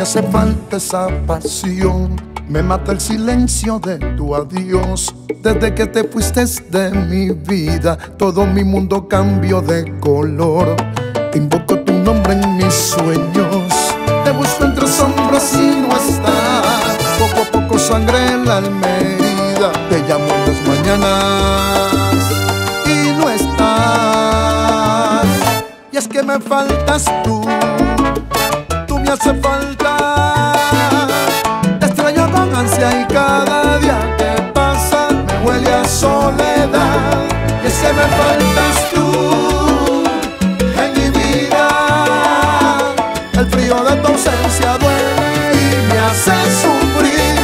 me hace falta esa pasión. Me mata el silencio de tu adiós. Desde que te fuiste de mi vida, todo mi mundo cambió de color. Invoco tu nombre en mis sueños. Te busco entre sombras y no estás. Poco a poco sangre en la alma herida. Te llamo en las mañanas y no estás. Y es que me faltas tú me hace falta. Te extraño con ansia y cada día que pasa me huele a soledad. Y es que me faltas tú en mi vida. El frío de tu ausencia duele y me hace sufrir.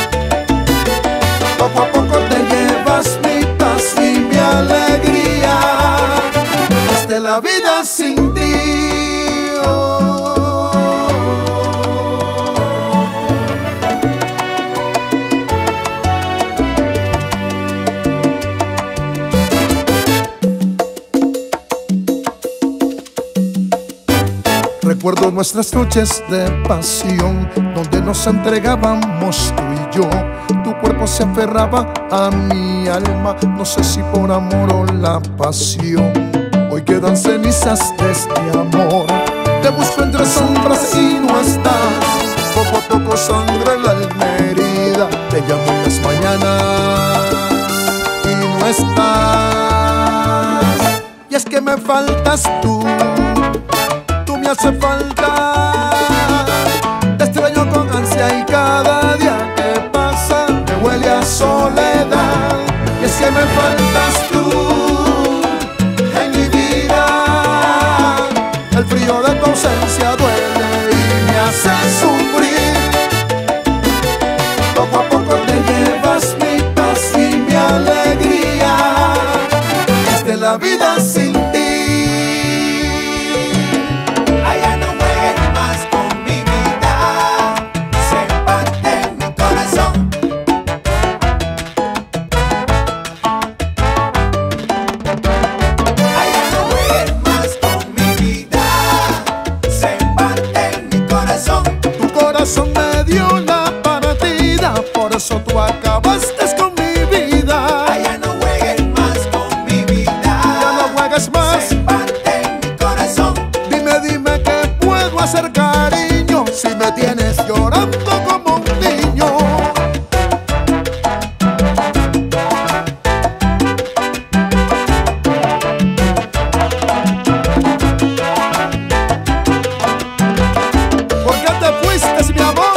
Poco a poco te llevas mi paz y mi alegría. Desde la vida sin ti. Recuerdo nuestras noches de pasión, donde nos entregábamos tú y yo. Tu cuerpo se aferraba a mi alma, no sé si por amor o la pasión. Hoy quedan cenizas de este amor. Te busco entre sombras y no estás. Poco a poco sangre la alma herida. Te llamo en las mañanas y no estás. Y es que me faltas tú me hace falta. Te extraño con ansia y cada día que pasa me huele a soledad. Y es que me faltas tú en mi vida. El frío de tu ausencia duele y me hace sufrir. Poco a poco te llevas mi paz y mi alegría. Es de la vida sin ti. Me dio la partida, por eso tú acabaste con mi vida. Ay, ya no juegues más con mi vida. Ya no juegues más. Sé parte en mi corazón. Dime qué puedo hacer, cariño, si me tienes llorando como un niño. ¿Por qué te fuiste, mi amor?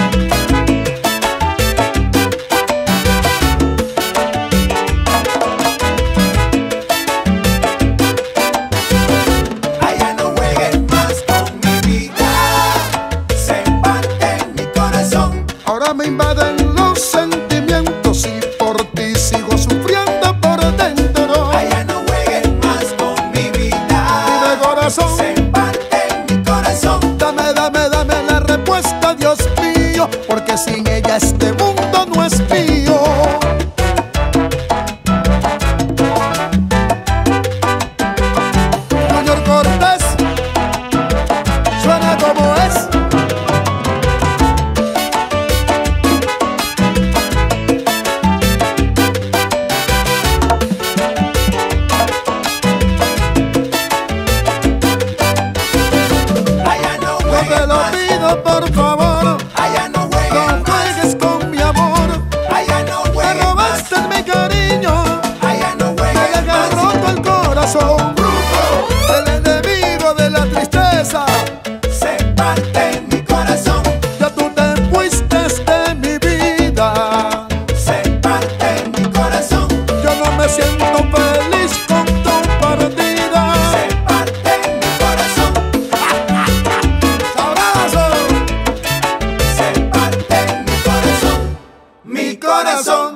Ahora me invaden los sentimientos y por ti sigo sufriendo por dentro. Ay, ya no juegues más con mi vida. Dime, corazón, Sé parte en mi corazón. dame la respuesta, Dios mío, porque sin ella este mundo no es mío. Junior Cortés, suena como es. Te lo pido por favor, Ay, ya no no juegues juegues con mi amor. Ay, ya no Me juegues robaste mi cariño, Ay, ya no me juegues dejas roto el corazón. El enemigo de la tristeza, Sé parte en mi corazón. ya tú te fuiste de mi vida. Sé parte en mi corazón. Yo no me siento feliz con tu partida. Sé parte en mi corazón. ¡Sabroso! Sé parte en mi corazón. Mi corazón.